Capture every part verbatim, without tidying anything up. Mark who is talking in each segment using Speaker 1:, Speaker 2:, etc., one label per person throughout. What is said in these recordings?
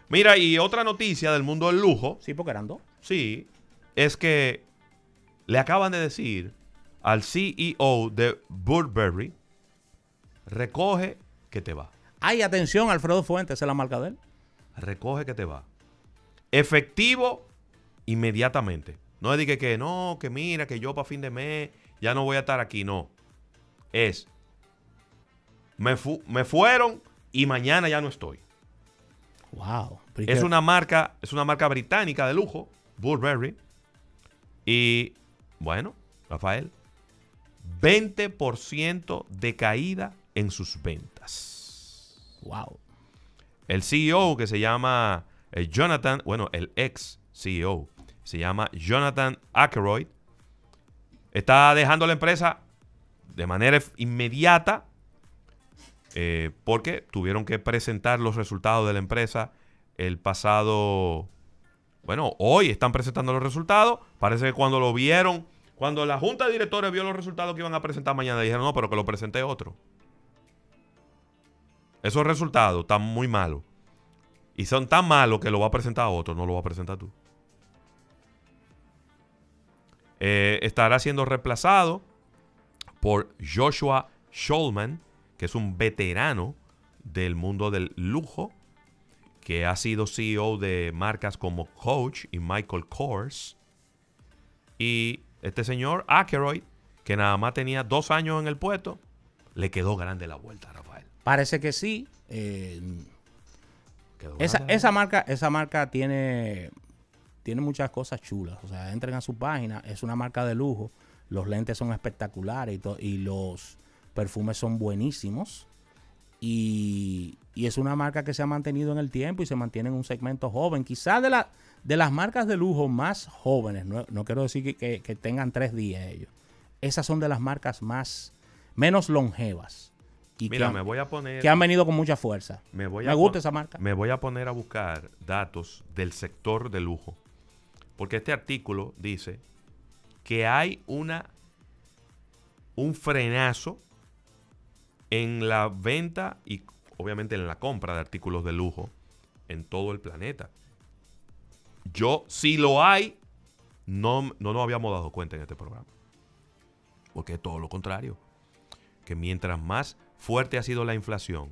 Speaker 1: Mira, y otra noticia del mundo del lujo.
Speaker 2: Sí, porque eran dos.
Speaker 1: Sí, es que le acaban de decir al C E O de Burberry, recoge que te va.
Speaker 2: Ay, atención, Alfredo Fuentes, esa es la marca de él.
Speaker 1: Recoge que te va. Efectivo inmediatamente. No es de que, que no, que mira, que yo para fin de mes ya no voy a estar aquí. No. Es, me, fu me fueron y mañana ya no estoy.
Speaker 2: Wow.
Speaker 1: Es una marca, es una marca británica de lujo, Burberry. Y bueno, Rafael, veinte por ciento de caída en sus ventas.
Speaker 2: Wow.
Speaker 1: El C E O, que se llama eh, Jonathan, bueno, el ex C E O, se llama Jonathan Akeroyd, está dejando la empresa de manera inmediata eh, porque tuvieron que presentar los resultados de la empresa el pasado... Bueno, hoy están presentando los resultados. Parece que cuando lo vieron, cuando la junta de directores vio los resultados que iban a presentar mañana, dijeron, no, pero que lo presente otro. Esos resultados están muy malos. Y son tan malos que lo va a presentar otro, no lo va a presentar tú. Eh, estará siendo reemplazado por Joshua Schulman, que es un veterano del mundo del lujo, que ha sido C E O de marcas como Coach y Michael Kors. Y este señor, Akeroyd, que nada más tenía dos años en el puesto, le quedó grande la vuelta, Rafael.
Speaker 2: Parece que sí. Eh, esa, esa, marca, esa marca tiene, tiene muchas cosas chulas. O sea, entren a su página. Es una marca de lujo. Los lentes son espectaculares y, y los perfumes son buenísimos. Y, y es una marca que se ha mantenido en el tiempo y se mantiene en un segmento joven. Quizás de, la, de las marcas de lujo más jóvenes, no, no quiero decir que, que, que tengan tres días ellos. Esas son de las marcas más menos longevas. Y
Speaker 1: Mira,
Speaker 2: que han,
Speaker 1: me voy a poner...
Speaker 2: que han venido con mucha fuerza.
Speaker 1: Me, voy
Speaker 2: me
Speaker 1: a
Speaker 2: gusta esa marca.
Speaker 1: Me voy a poner a buscar datos del sector de lujo. Porque este artículo dice que hay una un frenazo en la venta y obviamente en la compra de artículos de lujo en todo el planeta. Yo, si lo hay, no, no nos habíamos dado cuenta en este programa. Porque es todo lo contrario. Que mientras más fuerte ha sido la inflación,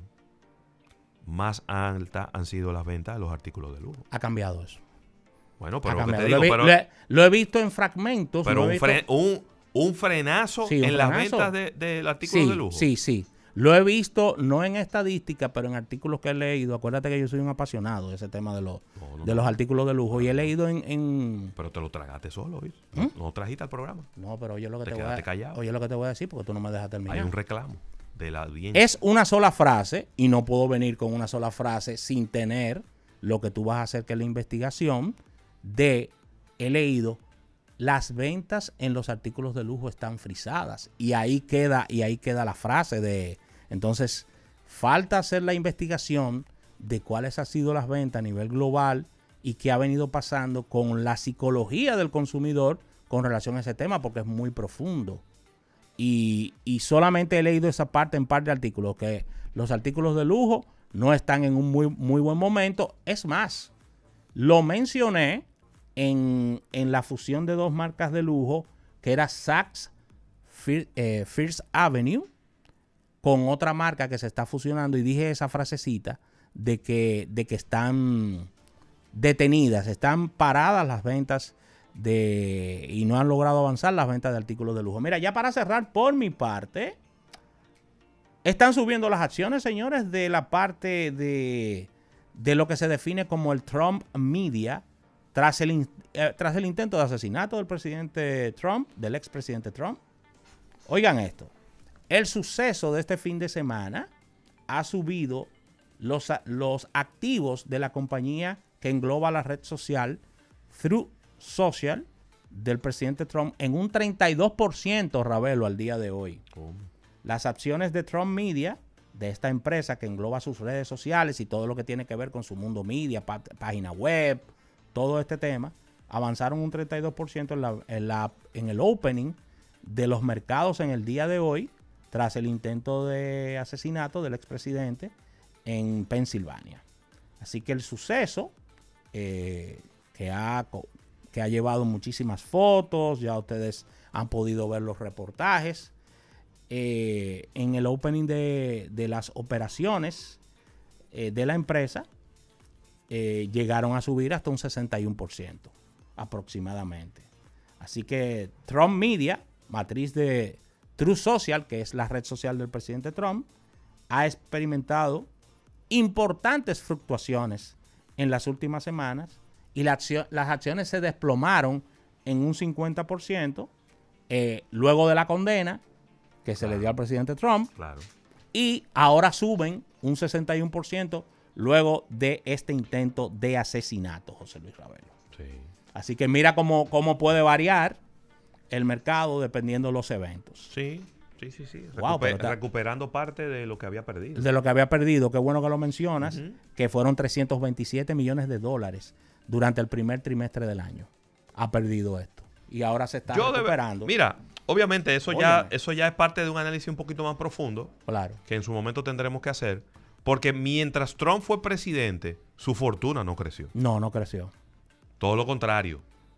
Speaker 1: más alta han sido las ventas de los artículos de lujo.
Speaker 2: Ha cambiado eso.
Speaker 1: Bueno, pero
Speaker 2: ha
Speaker 1: lo que te
Speaker 2: lo,
Speaker 1: digo,
Speaker 2: he,
Speaker 1: pero,
Speaker 2: lo, he, lo he visto en fragmentos.
Speaker 1: Pero un,
Speaker 2: visto...
Speaker 1: fre, un, un frenazo
Speaker 2: sí, un
Speaker 1: en
Speaker 2: frenazo.
Speaker 1: las ventas de, de artículos
Speaker 2: sí,
Speaker 1: de lujo.
Speaker 2: Sí, sí. Lo he visto, no en estadística, pero en artículos que he leído. Acuérdate que yo soy un apasionado de ese tema de los, no, no, de los no. artículos de lujo. No, y he leído en, en...
Speaker 1: Pero te lo tragaste solo, ¿sí?
Speaker 2: ¿Mm?
Speaker 1: No, no trajiste al programa.
Speaker 2: No, pero oye lo que te,
Speaker 1: te
Speaker 2: voy a
Speaker 1: callado.
Speaker 2: Oye lo que te voy a decir porque tú no me dejas terminar.
Speaker 1: Hay un reclamo de la audiencia.
Speaker 2: Es una sola frase y no puedo venir con una sola frase sin tener lo que tú vas a hacer, que es la investigación de, he leído, las ventas en los artículos de lujo están frisadas. Y ahí queda, y ahí queda la frase de... Entonces, falta hacer la investigación de cuáles han sido las ventas a nivel global y qué ha venido pasando con la psicología del consumidor con relación a ese tema, porque es muy profundo. Y, y solamente he leído esa parte en par de artículos, que los artículos de lujo no están en un muy, muy buen momento. Es más, lo mencioné en, en la fusión de dos marcas de lujo, que era Saks Fir, eh, First Avenue, con otra marca que se está fusionando, y dije esa frasecita de que, de que están detenidas, están paradas las ventas de y no han logrado avanzar las ventas de artículos de lujo. Mira, ya para cerrar por mi parte, están subiendo las acciones, señores, de la parte de, de lo que se define como el Trump Media, tras el, eh, tras el intento de asesinato del presidente Trump, del expresidente Trump. Oigan esto. El suceso de este fin de semana ha subido los, los activos de la compañía que engloba la red social Truth Social del presidente Trump en un treinta y dos por ciento, Ravelo, al día de hoy. ¿Cómo? Las acciones de Trump Media, de esta empresa que engloba sus redes sociales y todo lo que tiene que ver con su mundo media, pá, página web, todo este tema, avanzaron un treinta y dos por ciento en, la, en, la, en el opening de los mercados en el día de hoy, tras el intento de asesinato del expresidente en Pensilvania. Así que el suceso eh, que, ha, que ha llevado muchísimas fotos, ya ustedes han podido ver los reportajes. Eh, en el opening de, de las operaciones eh, de la empresa, eh, llegaron a subir hasta un sesenta y uno por ciento aproximadamente. Así que Trump Media, matriz de Truth Social, que es la red social del presidente Trump, ha experimentado importantes fluctuaciones en las últimas semanas y la acción, las acciones se desplomaron en un cincuenta por ciento eh, luego de la condena que se claro. le dio al presidente Trump,
Speaker 1: claro.
Speaker 2: y ahora suben un sesenta y uno por ciento luego de este intento de asesinato, José Luis Ravelo.
Speaker 1: Sí.
Speaker 2: Así que mira cómo, cómo puede variar el mercado dependiendo de los eventos.
Speaker 1: Sí, sí, sí, sí.
Speaker 2: Wow,
Speaker 1: Recuper
Speaker 2: está,
Speaker 1: recuperando parte de lo que había perdido.
Speaker 2: De lo que había perdido, qué bueno que lo mencionas,
Speaker 1: uh-huh.
Speaker 2: que fueron trescientos veintisiete millones de dólares durante el primer trimestre del año. Ha perdido esto. Y ahora se está
Speaker 1: Yo
Speaker 2: recuperando.
Speaker 1: Debe, mira, obviamente eso ya, eso ya es parte de un análisis un poquito más profundo.
Speaker 2: Claro.
Speaker 1: Que en su momento tendremos que hacer. Porque mientras Trump fue presidente, su fortuna no creció.
Speaker 2: No, no creció.
Speaker 1: Todo lo contrario.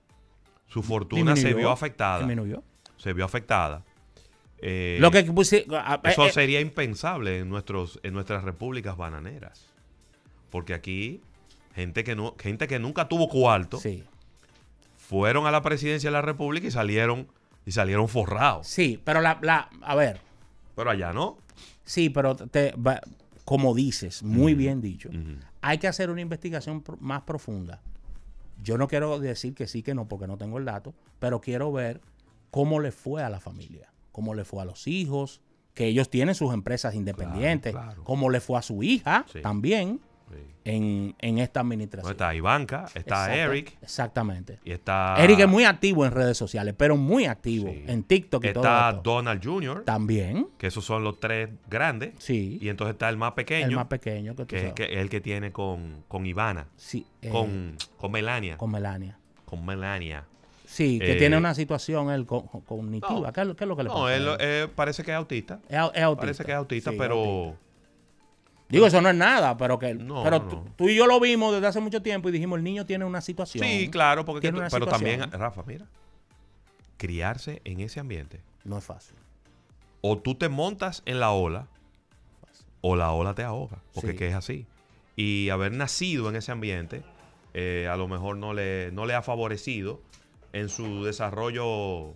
Speaker 1: Su fortuna
Speaker 2: disminuyó,
Speaker 1: se vio afectada.
Speaker 2: Disminuyó.
Speaker 1: Se vio afectada. Eh,
Speaker 2: lo que puse, a,
Speaker 1: eso
Speaker 2: eh,
Speaker 1: sería impensable en, nuestros, en nuestras repúblicas bananeras. Porque aquí, gente que, no, gente que nunca tuvo cuarto,
Speaker 2: sí.
Speaker 1: fueron a la presidencia de la república y salieron, y salieron forrados.
Speaker 2: Sí, pero la, la, a ver.
Speaker 1: Pero allá no.
Speaker 2: Sí, pero te, va, como dices, muy uh-huh. bien dicho,
Speaker 1: uh-huh.
Speaker 2: hay que hacer una investigación pro, más profunda. Yo no quiero decir que sí, que no, porque no tengo el dato, pero quiero ver cómo le fue a la familia, cómo le fue a los hijos, que ellos tienen sus empresas independientes,
Speaker 1: claro, claro.
Speaker 2: cómo le fue a su hija sí. también
Speaker 1: sí.
Speaker 2: en, en esta administración.
Speaker 1: No, está Ivanka, está
Speaker 2: Exacto,
Speaker 1: Eric.
Speaker 2: Exactamente.
Speaker 1: Y está...
Speaker 2: Eric es muy activo en redes sociales, pero muy activo
Speaker 1: sí.
Speaker 2: en TikTok y
Speaker 1: está
Speaker 2: todo
Speaker 1: Está
Speaker 2: esto.
Speaker 1: Donald junior
Speaker 2: También.
Speaker 1: Que esos son los tres grandes.
Speaker 2: Sí.
Speaker 1: Y entonces está el más pequeño.
Speaker 2: El más pequeño que, tú
Speaker 1: que,
Speaker 2: sabes.
Speaker 1: que es el que tiene con, con Ivana.
Speaker 2: Sí. Eh,
Speaker 1: con, con Melania.
Speaker 2: Con Melania.
Speaker 1: Con Melania.
Speaker 2: Sí, que
Speaker 1: eh,
Speaker 2: tiene una situación él cognitiva. No, ¿Qué, ¿Qué es lo que le pasa?
Speaker 1: No, él eh, parece que es autista.
Speaker 2: Es, es autista.
Speaker 1: Parece que es autista,
Speaker 2: sí,
Speaker 1: pero...
Speaker 2: autista. Digo, eso no es nada, pero que
Speaker 1: no,
Speaker 2: pero
Speaker 1: no.
Speaker 2: Tú, tú y yo lo vimos desde hace mucho tiempo y dijimos, el niño tiene una situación.
Speaker 1: Sí, claro, porque tú, pero situación. También, Rafa, mira, criarse en ese ambiente.
Speaker 2: No es fácil.
Speaker 1: O tú te montas en la ola, o la ola te ahoga, porque sí. que es así. Y haber nacido en ese ambiente, eh, a lo mejor no le, no le ha favorecido en su desarrollo,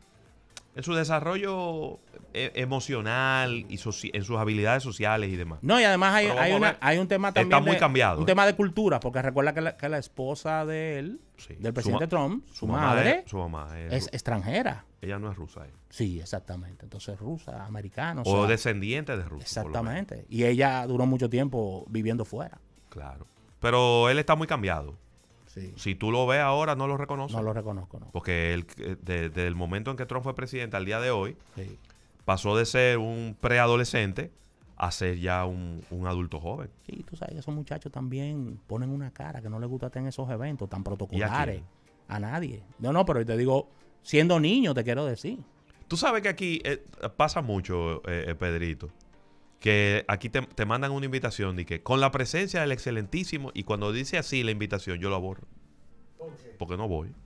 Speaker 1: en su desarrollo e emocional y en sus habilidades sociales y demás.
Speaker 2: No, y además hay, hay, una, hay un tema también
Speaker 1: está muy
Speaker 2: de,
Speaker 1: cambiado,
Speaker 2: un
Speaker 1: ¿eh?
Speaker 2: tema de cultura, porque recuerda que la, que la esposa de él, sí. del presidente
Speaker 1: su
Speaker 2: Trump, su,
Speaker 1: su
Speaker 2: madre,
Speaker 1: es, su mamá es,
Speaker 2: es extranjera.
Speaker 1: Ella no es rusa. ¿eh?
Speaker 2: Sí, exactamente. Entonces rusa, americana.
Speaker 1: O, o sea, descendiente de Rusia.
Speaker 2: Exactamente. Y ella duró mucho tiempo viviendo fuera.
Speaker 1: Claro. Pero él está muy cambiado.
Speaker 2: Sí.
Speaker 1: Si tú lo ves ahora, no lo reconoces.
Speaker 2: No lo reconozco, no.
Speaker 1: Porque él, desde de, el momento en que Trump fue presidente al día de hoy,
Speaker 2: sí.
Speaker 1: pasó de ser un preadolescente a ser ya un, un adulto joven.
Speaker 2: Sí, tú sabes, esos muchachos también ponen una cara que no les gusta estar en esos eventos tan protocolares. ¿A, a nadie. No, no, pero te digo, siendo niño, te quiero decir.
Speaker 1: Tú sabes que aquí eh, pasa mucho, eh, eh, Pedrito, que aquí te, te mandan una invitación de que con la presencia del excelentísimo, y cuando dice así la invitación, yo la borro. Porque no voy.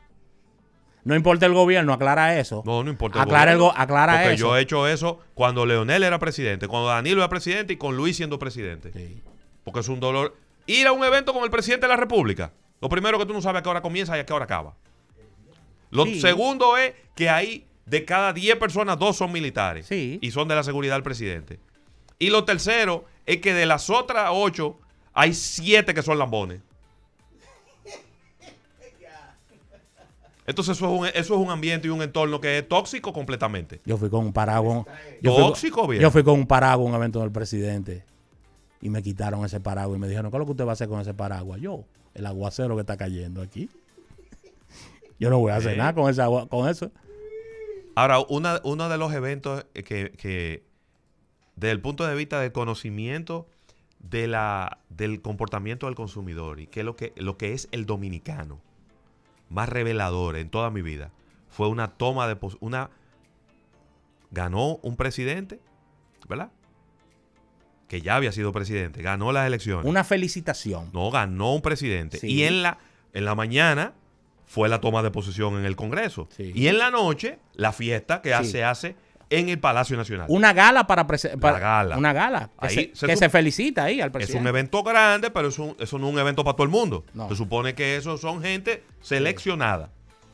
Speaker 2: No importa el gobierno, aclara eso.
Speaker 1: No, no importa el
Speaker 2: aclara
Speaker 1: gobierno.
Speaker 2: El aclara
Speaker 1: porque
Speaker 2: eso.
Speaker 1: yo he hecho eso cuando Leonel era presidente, cuando Danilo era presidente y con Luis siendo presidente.
Speaker 2: Sí.
Speaker 1: Porque es un dolor. Ir a un evento con el presidente de la República, lo primero que tú no sabes a qué hora comienza y a qué hora acaba. Lo
Speaker 2: sí.
Speaker 1: segundo es que ahí de cada diez personas, dos son militares.
Speaker 2: Sí.
Speaker 1: Y son de la seguridad del presidente. Y lo tercero es que de las otras ocho, hay siete que son lambones. Entonces eso es, un, eso es un ambiente y un entorno que es tóxico completamente.
Speaker 2: Yo fui con un paraguas.
Speaker 1: ¿Tóxico, bien?
Speaker 2: Yo fui con un paraguas a un evento del presidente y me quitaron ese paraguas y me dijeron, ¿qué es lo que usted va a hacer con ese paraguas? Yo, el aguacero que está cayendo aquí. Yo no voy a hacer ¿Eh? nada con, ese agua, con eso.
Speaker 1: Ahora, una, uno de los eventos que, que desde el punto de vista del conocimiento de la, del comportamiento del consumidor y que es lo que, lo que es el dominicano, más revelador en toda mi vida, fue una toma de... una ganó un presidente, ¿verdad? que ya había sido presidente, ganó las elecciones.
Speaker 2: Una felicitación.
Speaker 1: No, ganó un presidente.
Speaker 2: Sí.
Speaker 1: Y en la, en la mañana fue la toma de posesión en el Congreso.
Speaker 2: Sí.
Speaker 1: Y en la noche, la fiesta que
Speaker 2: Sí.
Speaker 1: se hace en el Palacio Nacional.
Speaker 2: Una gala para, prese- para
Speaker 1: gala.
Speaker 2: Una gala. Que,
Speaker 1: Ahí
Speaker 2: se,
Speaker 1: se
Speaker 2: que
Speaker 1: sup-
Speaker 2: se felicita ahí al
Speaker 1: Es
Speaker 2: presidente.
Speaker 1: un evento grande, pero es un- eso no es un evento para todo el mundo.
Speaker 2: No.
Speaker 1: Se supone que eso son gente seleccionada.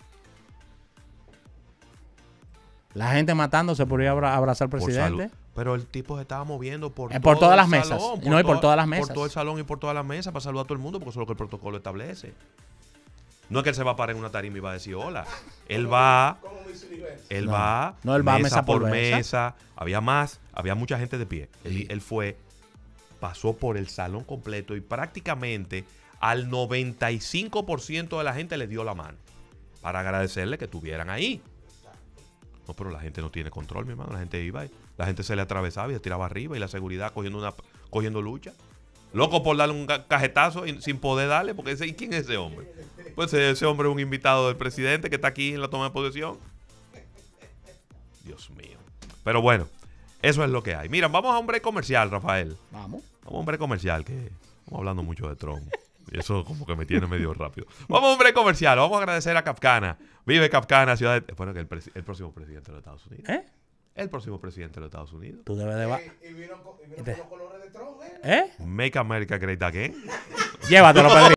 Speaker 2: La gente matándose por ir a abra- abrazar al
Speaker 1: Por
Speaker 2: presidente.
Speaker 1: salud. Pero el tipo se estaba moviendo por,
Speaker 2: Eh, por
Speaker 1: todo
Speaker 2: todas
Speaker 1: el
Speaker 2: las mesas.
Speaker 1: salón,
Speaker 2: Y no, y por
Speaker 1: toda-
Speaker 2: todas las mesas.
Speaker 1: Por todo el salón y por todas las mesas para saludar a todo el mundo, porque eso es lo que el protocolo establece. No es que él se va a parar en una tarima y va a decir hola. Él va, él
Speaker 2: No.
Speaker 1: va,
Speaker 2: No, él va mesa por
Speaker 1: por
Speaker 2: mesa.
Speaker 1: mesa. Había más, había mucha gente de pie. Él, él fue, pasó por el salón completo y prácticamente al noventa y cinco por ciento de la gente le dio la mano para agradecerle que estuvieran ahí. No, pero la gente no tiene control, mi hermano. La gente iba y la gente se le atravesaba y se tiraba arriba y la seguridad cogiendo una cogiendo lucha. Loco por darle un ca- cajetazo y- sin poder darle, porque ese, ¿y quién es ese hombre? Pues ese hombre es un invitado del presidente que está aquí en la toma de posesión. Dios mío. Pero bueno, eso es lo que hay. Mira, vamos a un break comercial, Rafael.
Speaker 2: Vamos.
Speaker 1: Vamos a un break comercial, que estamos hablando mucho de Trump. Y eso como que me tiene medio rápido. Vamos a un break comercial. Vamos a agradecer a Capcana. Vive Capcana, ciudad de... Bueno, que el, presi- el próximo presidente de los Estados Unidos.
Speaker 2: ¿Eh?
Speaker 1: El próximo presidente de los Estados Unidos.
Speaker 2: Tú debes de... va-
Speaker 3: Y vino, con- y vino
Speaker 2: Este-
Speaker 3: con los colores de Trump, ¿eh?
Speaker 2: ¿Eh?
Speaker 1: Make America Great Again.
Speaker 2: Llévatelo, Pedro.